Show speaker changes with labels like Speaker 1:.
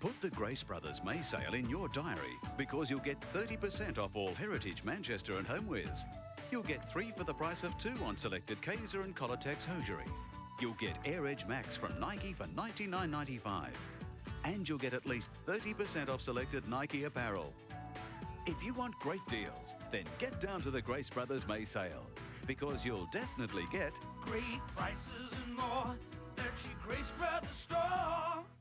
Speaker 1: Put the Grace Brothers May sale in your diary because you'll get 30% off all Heritage, Manchester and homewares. You'll get 3 for the price of 2 on selected Kaiser and Colotex hosiery. You'll get Air Edge Max from Nike for $99.95. And you'll get at least 30% off selected Nike apparel. If you want great deals, then get down to the Grace Brothers May sale because you'll definitely get
Speaker 2: great prices and more. That's your Grace Brothers store.